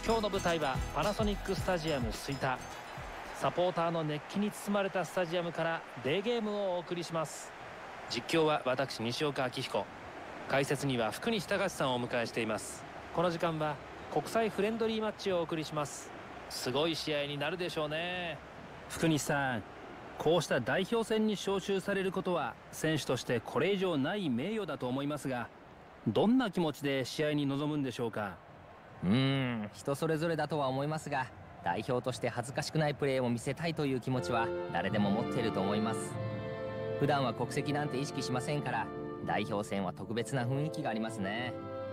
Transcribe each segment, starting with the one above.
今日の舞台はパナソニックスタジアム吹田。サポーターの熱気に包まれたスタジアムからデーゲームをお送りします。実況は私西岡明彦、解説には福西隆さんをお迎えしています。この時間は国際フレンドリーマッチをお送りします。すごい試合になるでしょうね。福西さん、こうした代表戦に招集されることは選手としてこれ以上ない名誉だと思いますが、どんな気持ちで試合に臨むんでしょうか。 人それぞれだとは思いますが、代表として恥ずかしくないプレーを見せたいという気持ちは誰でも持っていると思います。普段は国籍なんて意識しませんから、代表戦は特別な雰囲気がありますね。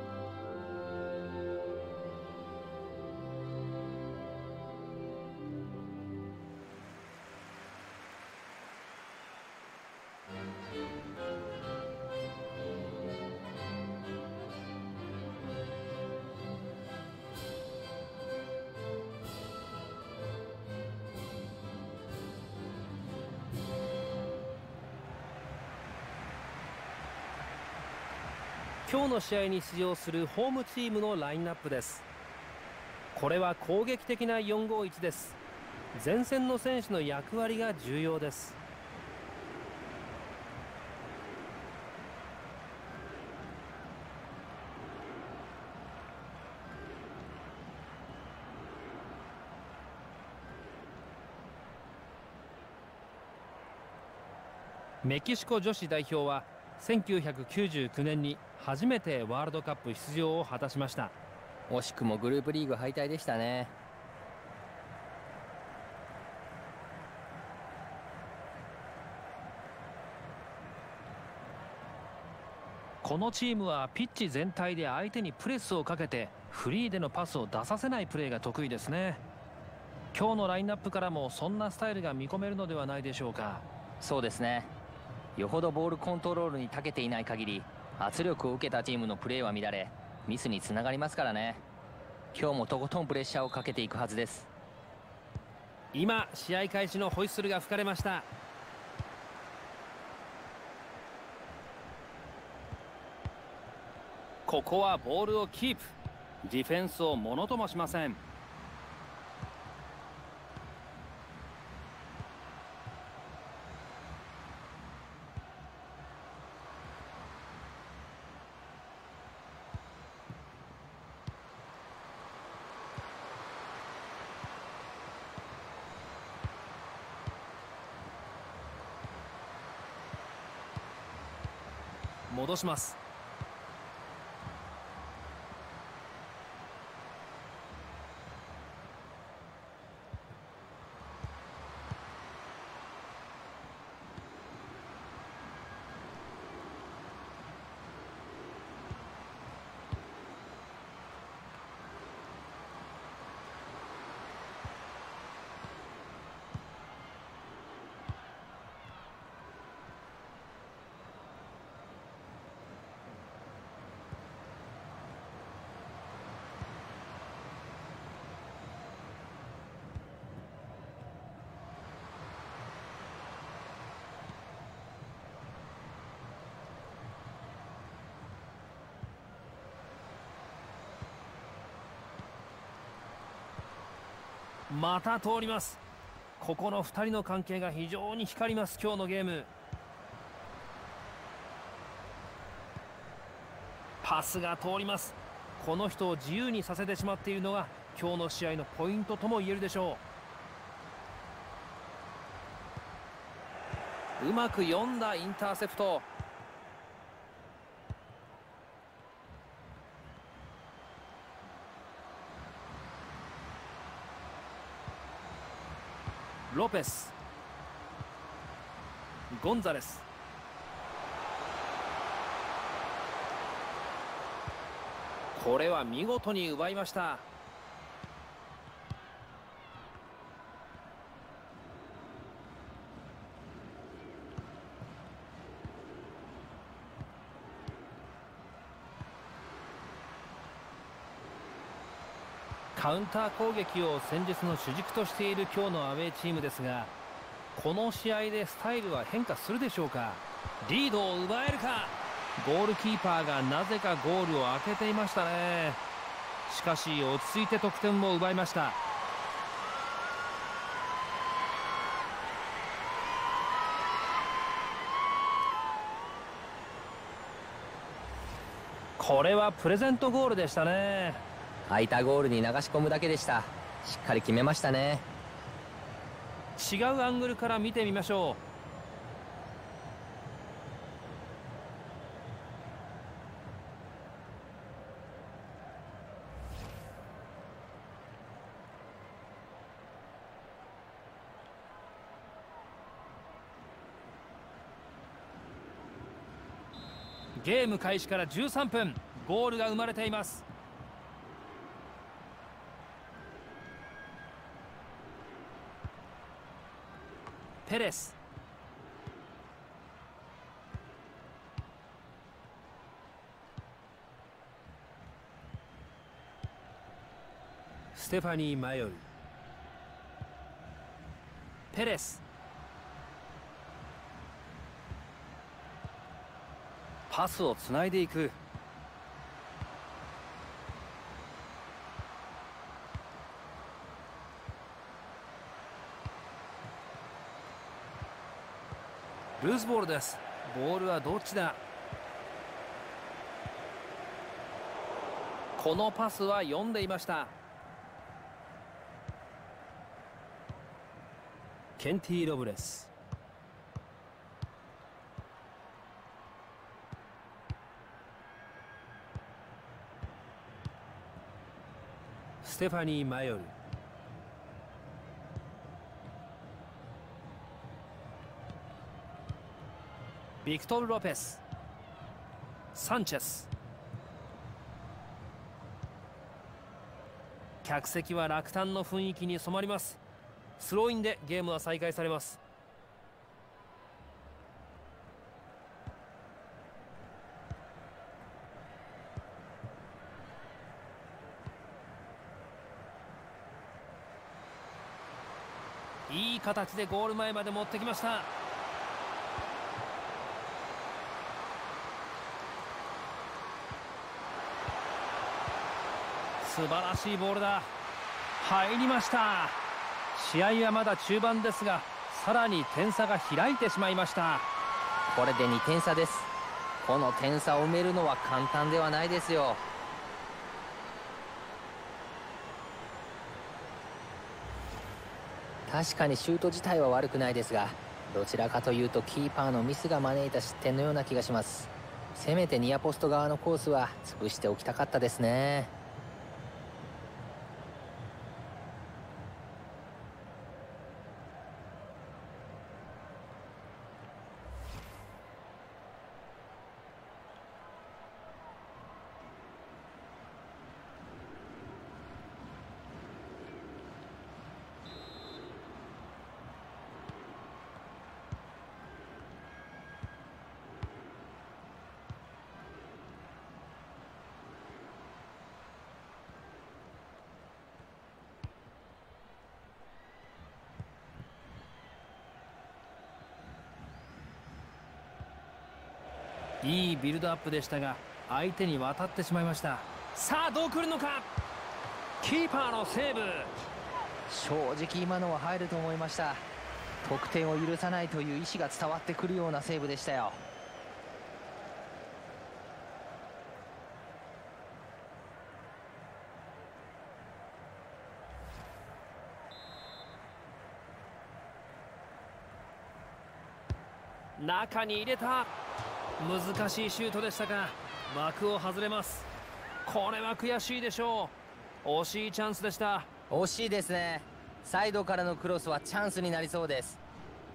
今日の試合に出場するホームチームのラインナップです。これは攻撃的な451です。前線の選手の役割が重要です。メキシコ女子代表は1999年に初めてワールドカップ出場を果たしました。 惜しくもグループリーグ敗退でしたね。 このチームはピッチ全体で相手にプレスをかけてフリーでのパスを出させないプレーが得意ですね。今日のラインナップからもそんなスタイルが見込めるのではないでしょうか。 そうですね。よほどボールコントロールに長けていない限り、圧力を受けたチームのプレーは乱れ、ミスにつながりますからね。今日もとことんプレッシャーをかけていくはずです。 今試合開始のホイッスルが吹かれました。ここはボールをキープ。ディフェンスをものともしません。戻します。また通ります。ここの2人の関係が非常に光ります。今日のゲーム、パスが通ります。この人を自由にさせてしまっているのが今日の試合のポイントとも言えるでしょう。うまく読んだインターセプト。ロペス、ゴンザレス、これは見事に奪いました。カウンター攻撃を戦術の主軸としている今日のアウェーチームですが、この試合でスタイルは変化するでしょうか。リードを奪えるか。ゴールキーパーがなぜかゴールを開けていましたね。 しかし落ち着いて得点を奪いました。これはプレゼントゴールでしたね。 空いたゴールに流し込むだけでした。しっかり決めましたね。 違うアングルから見てみましょう。ゲーム開始から13分、ゴールが生まれています。ペレス、ステファニー・マヨル、ペレス、パスをつないでいく。ルーズボールです。ボールはどっちだ。このパスは読んでいました。ケンティ・ロブレス、ステファニー・マヨル、ビクトル・ロペス、サンチェス。客席は落胆の雰囲気に染まります。スローインでゲームは再開されます。いい形でゴール前まで持ってきました。素晴らしいボールだ。入りました。試合はまだ中盤ですが、さらに点差が開いてしまいました。 これで2点差です。この点差を埋めるのは簡単ではないですよ。確かにシュート自体は悪くないですが、どちらかというとキーパーのミスが招いた失点のような気がします。せめてニアポスト側のコースは潰しておきたかったですね。 いいビルドアップでしたが、相手に渡ってしまいました。さあどう来るのか。キーパーのセーブ。 正直今のは入ると思いました。得点を許さないという意志が伝わってくるようなセーブでしたよ。 中に入れた。難しいシュートでしたが枠を外れます。これは悔しいでしょう。惜しいチャンスでした。 惜しいですね。サイドからのクロスはチャンスになりそうです。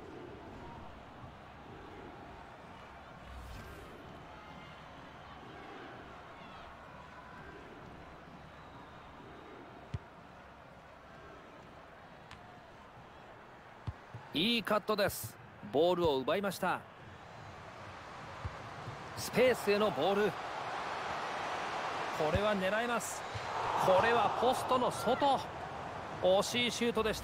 いいカットです。ボールを奪いました。スペースへのボール。これは狙えます。これはポストの外。惜しいシュートでした。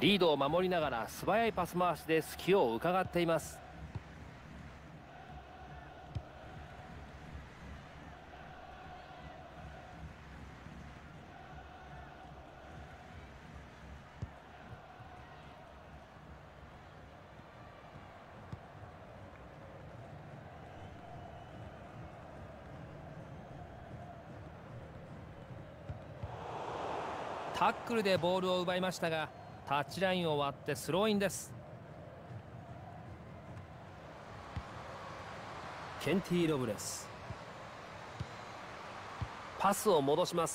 リードを守りながら素早いパス回しで隙を伺っています。タックルでボールを奪いましたが、タッチラインを割ってスローインです。ケンティ・ロブレス、パスを戻します。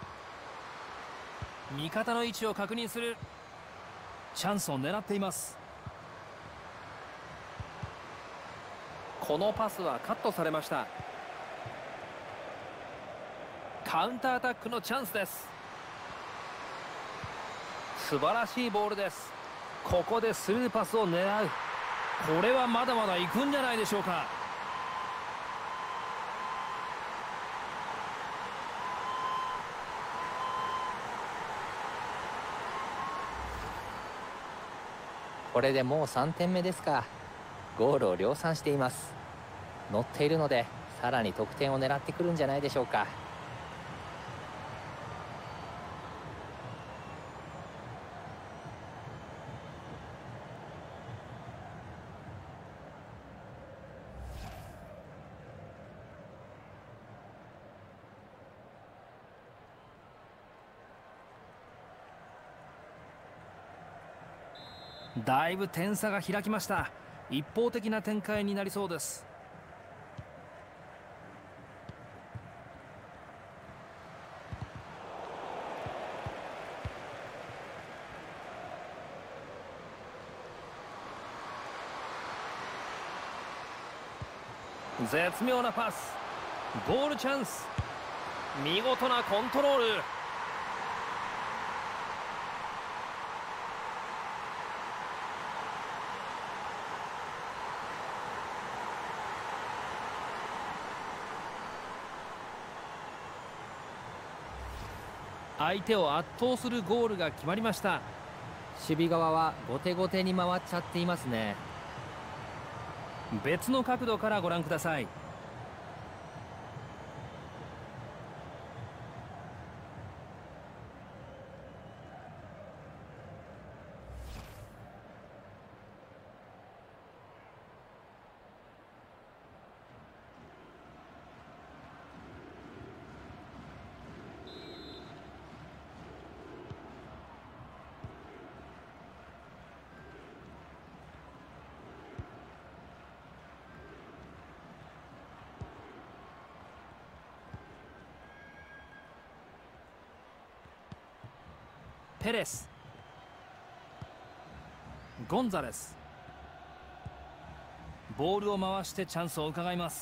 味方の位置を確認する。チャンスを狙っています。このパスはカットされました。カウンターアタックのチャンスです。素晴らしいボールです。ここでスルーパスを狙う。これはまだまだ行くんじゃないでしょうか。 これでもう3点目ですか。ゴールを量産しています。乗っているのでさらに得点を狙ってくるんじゃないでしょうか。 だいぶ点差が開きました。一方的な展開になりそうです。絶妙なパス。ゴールチャンス。見事なコントロール。相手を圧倒するゴールが決まりました。 守備側は後手後手に回っちゃっていますね。 別の角度からご覧ください。ペレス、ゴンザレス、ボールを回してチャンスを伺います。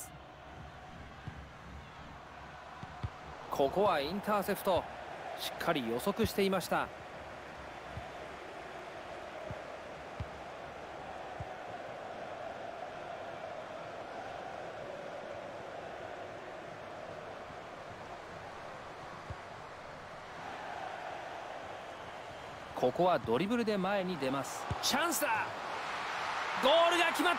ここはインターセプト、しっかり予測していました。ここはドリブルで前に出ます。チャンスだ。ゴールが決まった。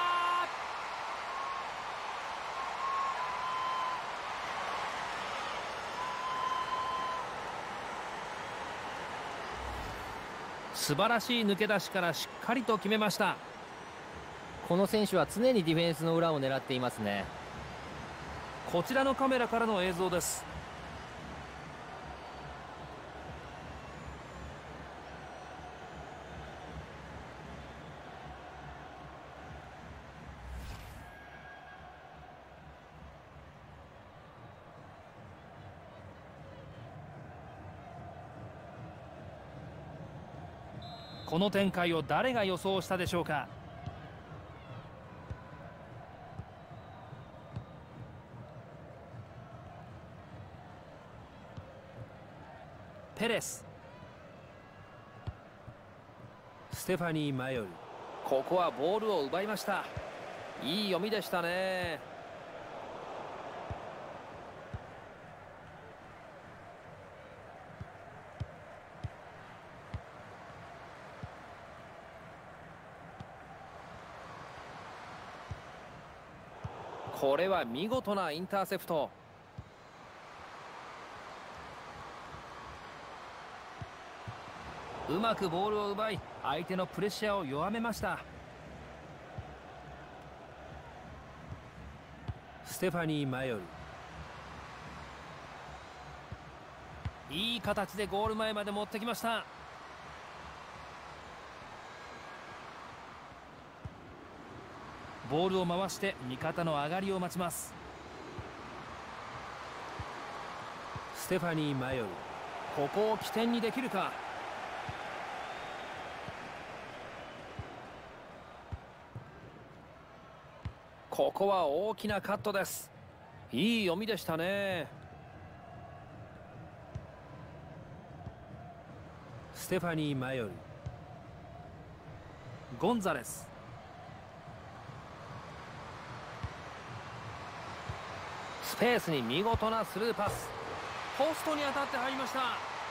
素晴らしい抜け出しからしっかりと決めました。 この選手は常にディフェンスの裏を狙っていますね。 こちらのカメラからの映像です。この展開を誰が予想したでしょうか。ペレス、ステファニー・マヨル、ここはボールを奪いました。いい読みでしたね。 これは見事なインターセプト。うまくボールを奪い相手のプレッシャーを弱めました。ステファニー・マヨル、いい形でゴール前まで持ってきました。ボールを回して味方の上がりを待ちます。ステファニー・マヨル、ここを起点にできるか。ここは大きなカットです。いい読みでしたね。ステファニー・マヨル、ゴンザレス、スペースに見事なスルーパス、ポストに当たって入りました。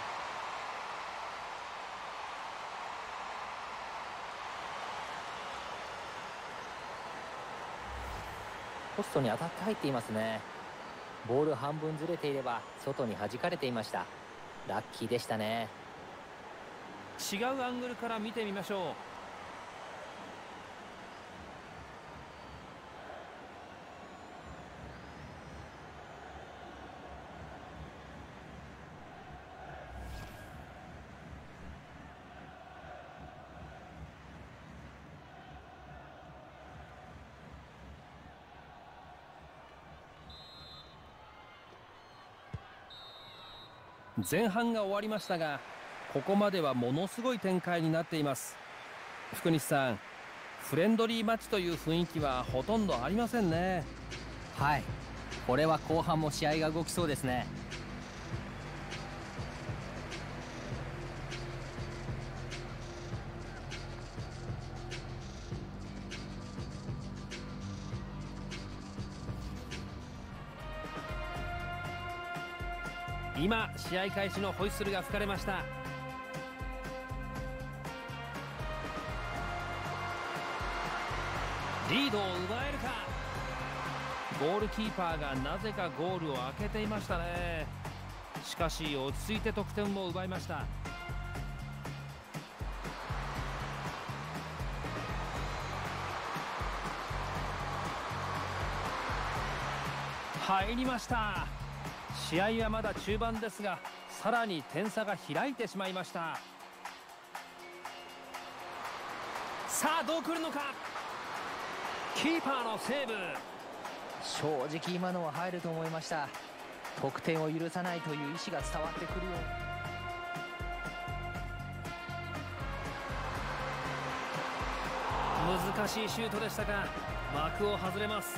ポストに当たって入っていますね。ボール半分ずれていれば外に弾かれていました。ラッキーでしたね。 違うアングルから見てみましょう。前半が終わりましたが、ここまではものすごい展開になっています。福西さん、フレンドリーマッチという雰囲気はほとんどありませんね。 はい、これは後半も試合が動きそうですね。 今試合開始のホイッスルが吹かれました。リードを奪えるか。ゴールキーパーがなぜかゴールを開けていましたね。しかし落ち着いて得点を奪いました。入りました。試合はまだ中盤ですが、さらに点差が開いてしまいました。さあどう来るのか。キーパーのセーブ。 正直今のは入ると思いました。得点を許さないという意思が伝わってくるよ。 難しいシュートでしたが枠を外れます。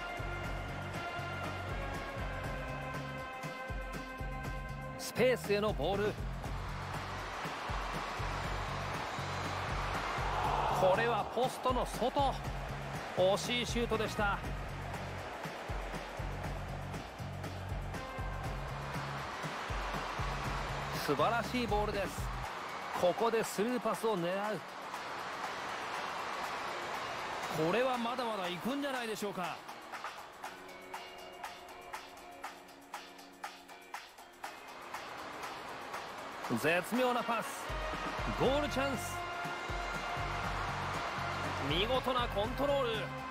スペースへのボール。これはポストの外。惜しいシュートでした。素晴らしいボールです。ここでスルーパスを狙う。これはまだまだ行くんじゃないでしょうか。絶妙なパス。ゴールチャンス。見事なコントロール。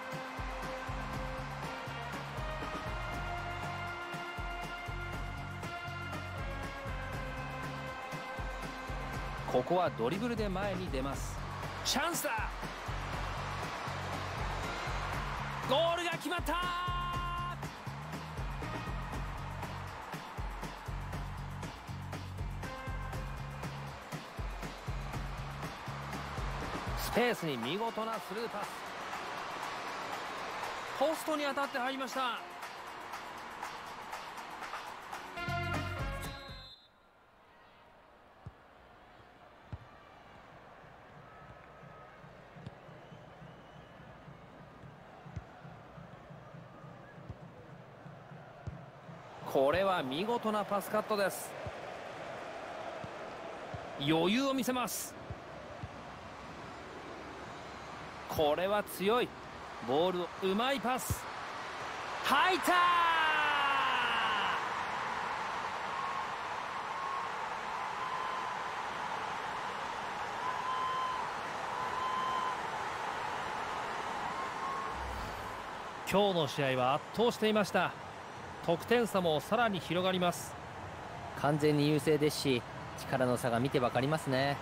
ここはドリブルで前に出ます。チャンスだ。ゴールが決まった。スペースに見事なスルーパス。ポストに当たって入りました。これは見事なパスカットです。余裕を見せます。これは強い。ボールをうまいパス。 入った。今日の試合は圧倒していました。得点差もさらに広がります。 完全に優勢ですし、力の差が見てわかりますね。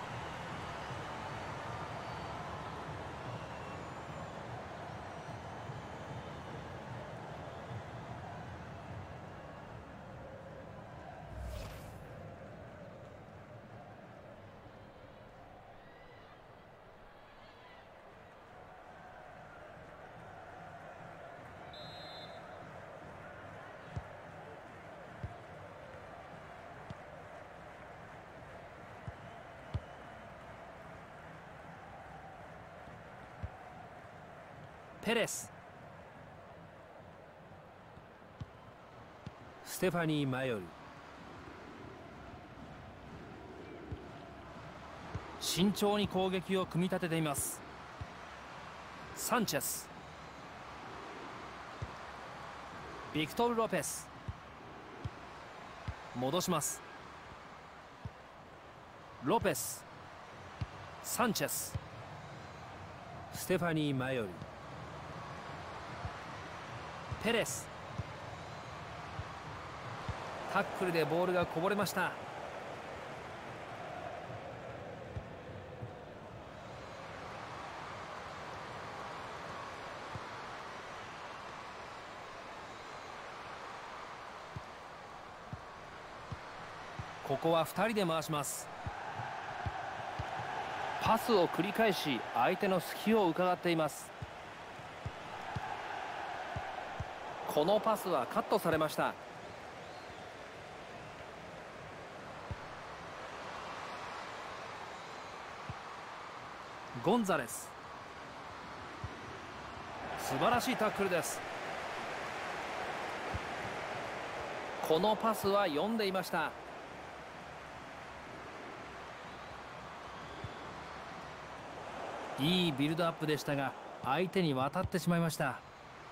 ペレス、ステファニー・マヨル、慎重に攻撃を組み立てています。サンチェス、ビクトル・ロペス、戻します。ロペス、サンチェス、ステファニー・マヨル、ペレス、タックルでボールがこぼれました。ここは2人で回します。パスを繰り返し相手の隙を伺っています。このパスはカットされました。ゴンザレス、素晴らしいタックルです。このパスは読んでいました。いいビルドアップでしたが相手に渡ってしまいました。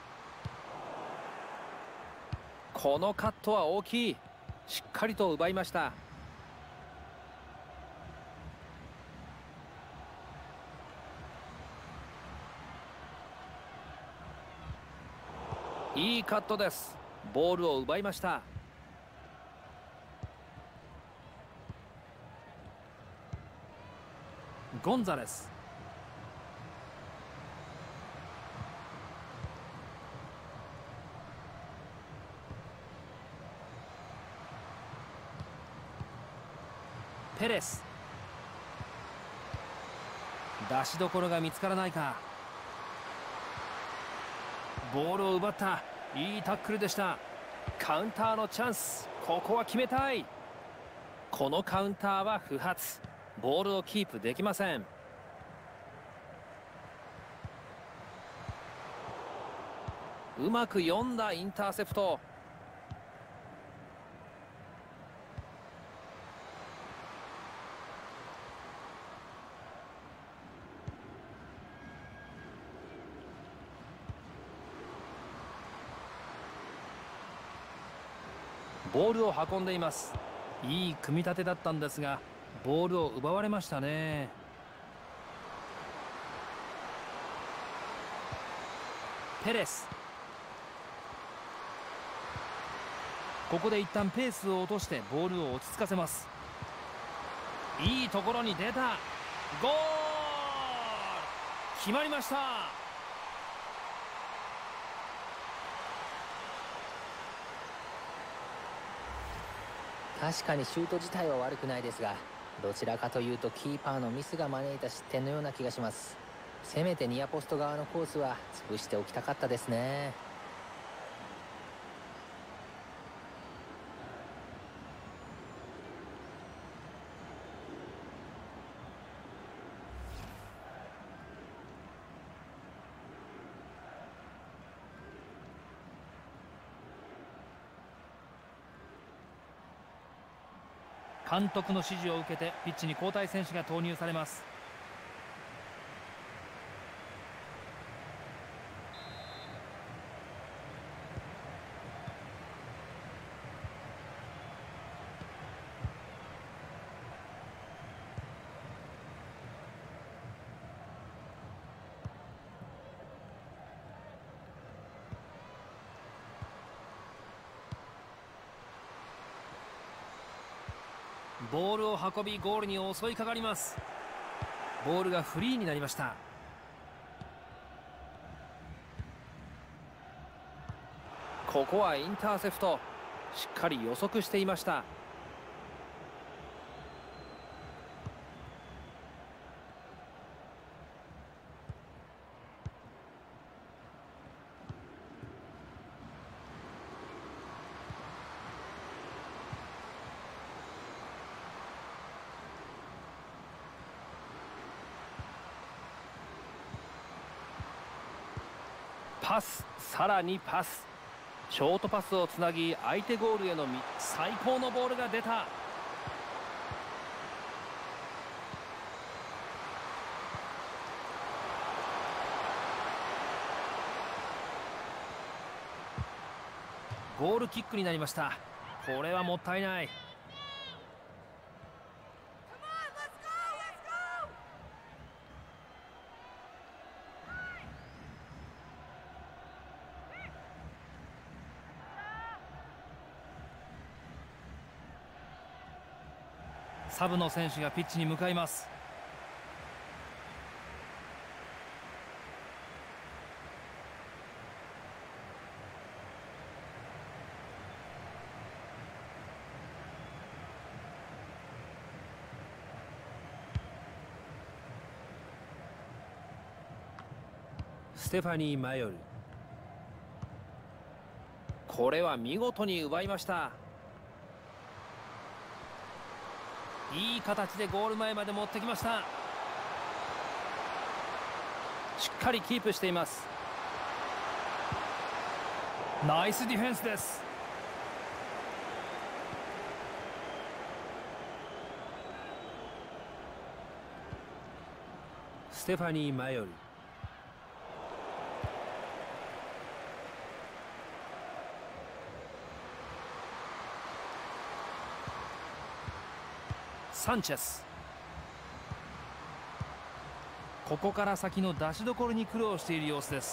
このカットは大きい。しっかりと奪いました。いいカットです。ボールを奪いました。ゴンザレス、ペレス、出しどころが見つからないか。ボールを奪った。いいタックルでした。カウンターのチャンス、ここは決めたい。このカウンターは不発。ボールをキープできません。うまく読んだインターセプト。ボールを運んでいます。いい組み立てだったんですがボールを奪われましたね。ペレス、ここで一旦ペースを落としてボールを落ち着かせます。いいところに出た。ゴール、決まりました。 確かにシュート自体は悪くないですが、どちらかというとキーパーのミスが招いた失点のような気がします。せめてニアポスト側のコースは潰しておきたかったですね。 監督の指示を受けてピッチに交代選手が投入されます。 ボールを運びゴールに襲いかかります。ボールがフリーになりました。ここはインターセプト、しっかり予測していました。パス、さらにパス、ショートパスをつなぎ相手ゴールへの最高のボールが出た。ゴールキックになりました。これはもったいない。サブの選手がピッチに向かいます。ステファニー・マヨル、これは見事に奪いました。いい形でゴール前まで持ってきました。しっかりキープしています。ナイスディフェンスです。ステファニー・マヨル、サンチェス、ここから先の出しどころに苦労している様子です。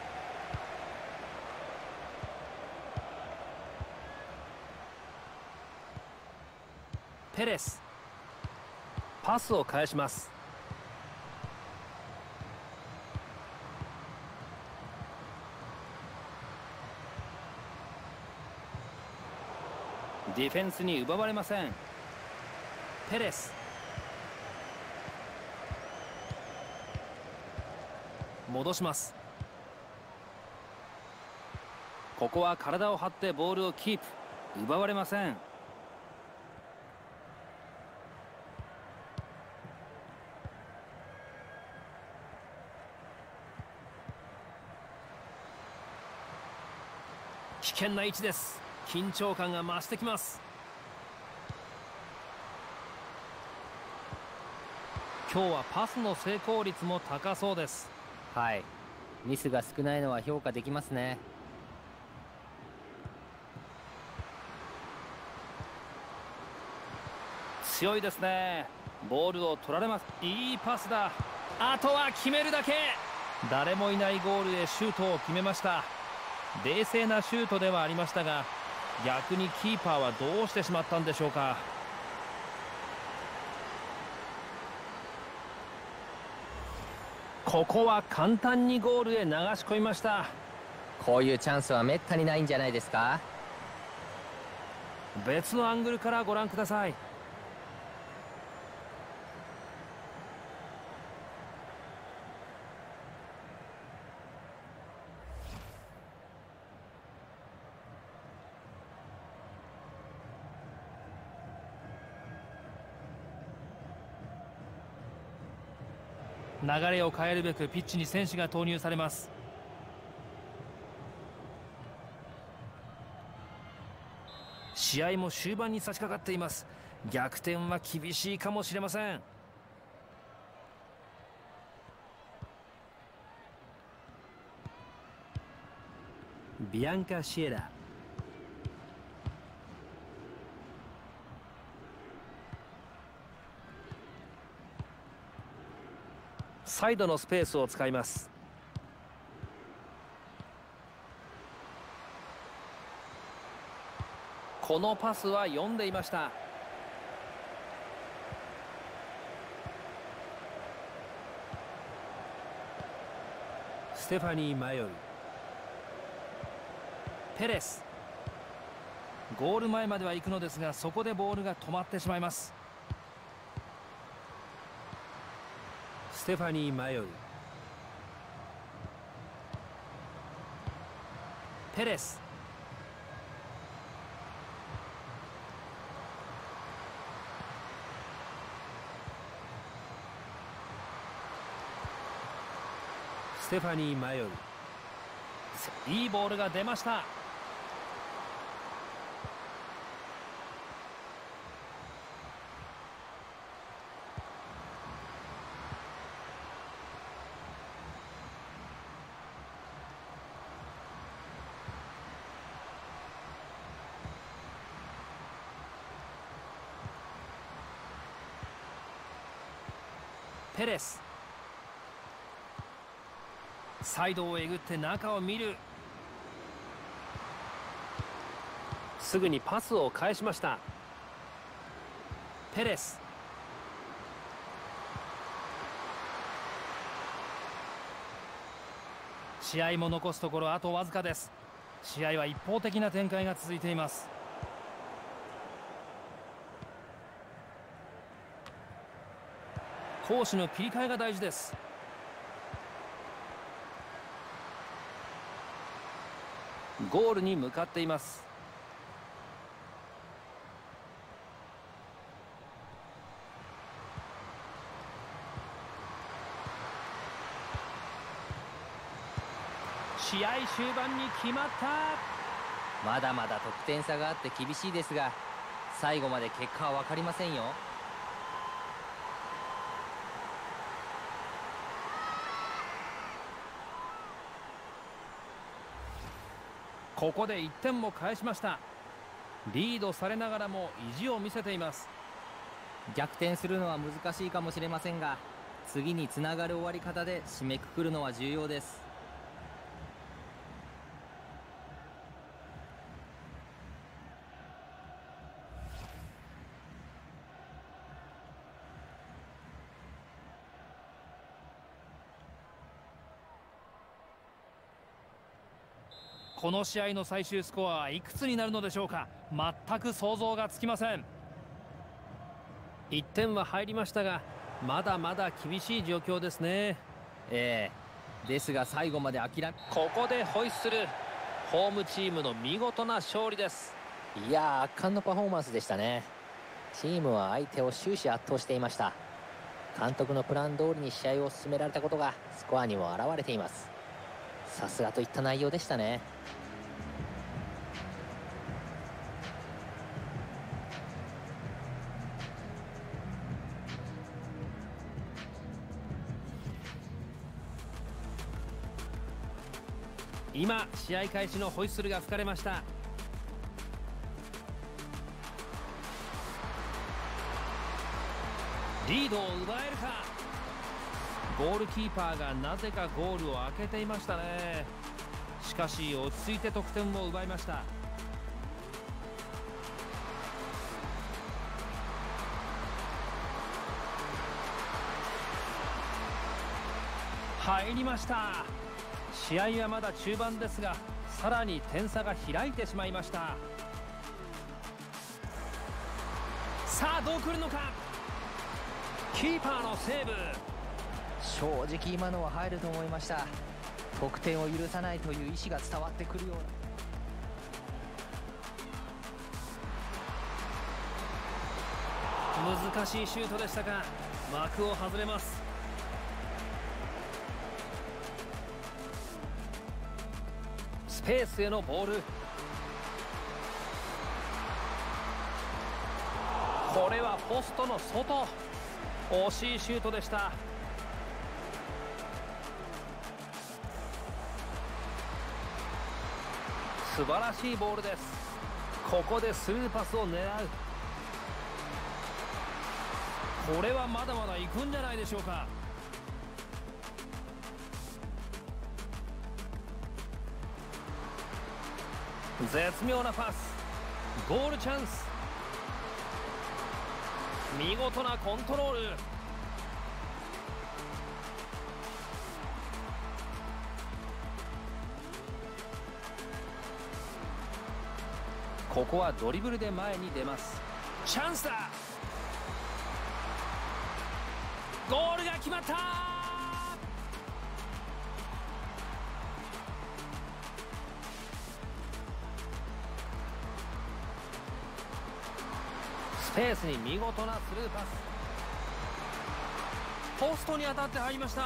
ペレス、パスを返します。ディフェンスに奪われません。ペレス、戻します。ここは体を張ってボールをキープ、奪われません。危険な位置です。緊張感が増してきます。今日はパスの成功率も高そうです。 はい、ミスが少ないのは評価できますね。 強いですね。ボールを取られます。いいパスだ。あとは決めるだけ。誰もいないゴールへシュートを決めました。冷静なシュートではありましたが、逆にキーパーはどうしてしまったんでしょうか。ここは簡単にゴールへ流し込みました。 こういうチャンスはめったにないんじゃないですか。 別のアングルからご覧ください。流れを変えるべくピッチに選手が投入されます。試合も終盤に差し掛かっています。逆転は厳しいかもしれません。ビアンカ・シエラ、サイドのスペースを使います。このパスは読んでいました。 ステファニー・マヨル。 ペレス。ゴール前までは行くのですが、そこでボールが止まってしまいます。 ステファニー・マヨル。 ペレス。 ステファニー・マヨル。 いいボールが出ました。ペレス。サイドをえぐって中を見る。 すぐにパスを返しました。 ペレス。試合も残すところあとわずかです。試合は一方的な展開が続いています。攻守の切り替えが大事です。ゴールに向かっています。試合終盤に決まった。 まだまだ得点差があって厳しいですが、最後まで結果は分かりませんよ。 ここで1点も返しました。リードされながらも意地を見せています。 逆転するのは難しいかもしれませんが、次につながる終わり方で締めくくるのは重要です。 この試合の最終スコアはいくつになるのでしょうか。全く想像がつきません。 1点は入りましたが、まだまだ厳しい状況ですね。 ですが最後まで諦め、 ここでホイッスル。ホームチームの見事な勝利です。 いやー、圧巻のパフォーマンスでしたね。チームは相手を終始圧倒していました。監督のプラン通りに試合を進められたことがスコアにも表れています。さすがといった内容でしたね。 今試合開始のホイッスルが吹かれました。リードを奪えるか。ゴールキーパーがなぜかゴールを開けていましたね。しかし落ち着いて得点を奪いました。入りました。試合はまだ中盤ですが、さらに点差が開いてしまいました。さあどう来るのか。キーパーのセーブ。 正直今のは入ると思いました。得点を許さないという意思が伝わってくるような。難しいシュートでしたが枠を外れます。スペースへのボール。これはポストの外。惜しいシュートでした。素晴らしいボールです。ここでスルーパスを狙う。これはまだまだ行くんじゃないでしょうか。絶妙なパス。ゴールチャンス。見事なコントロール。 ここはドリブルで前に出ます。チャンスだ。ゴールが決まった。スペースに見事なスルーパス。ポストに当たって入りました。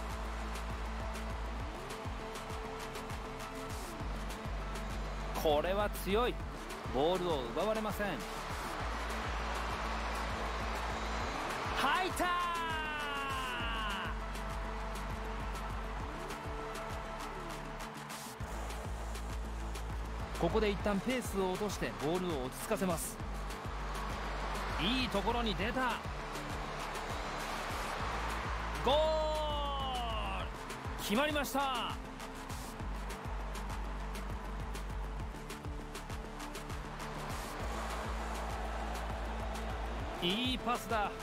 これは強い。ボールを奪われません。入った。ここで一旦ペースを落としてボールを落ち着かせます。いいところに出た。ゴール決まりました。いいパスだ。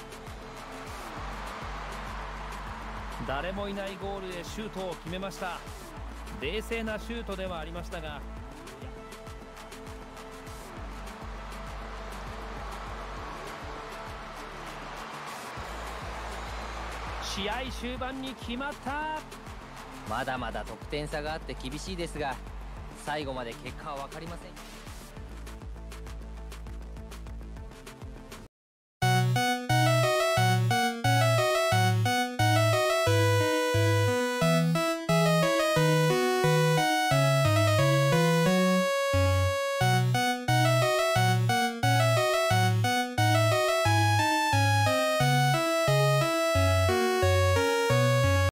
誰もいないゴールへシュートを決めました。冷静なシュートではありましたが、試合終盤に決まった。 まだまだ得点差があって厳しいですが、最後まで結果は分かりません。